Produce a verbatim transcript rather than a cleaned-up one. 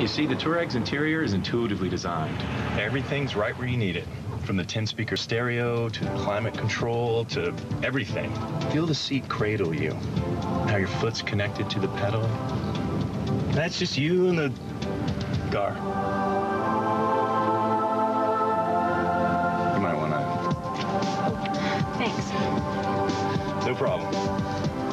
You see, the Touareg's interior is intuitively designed. Everything's right where you need it. From the ten-speaker stereo, to climate control, to everything. Feel the seat cradle you. How your foot's connected to the pedal. That's just you and the car. You might want to... Thanks. No problem.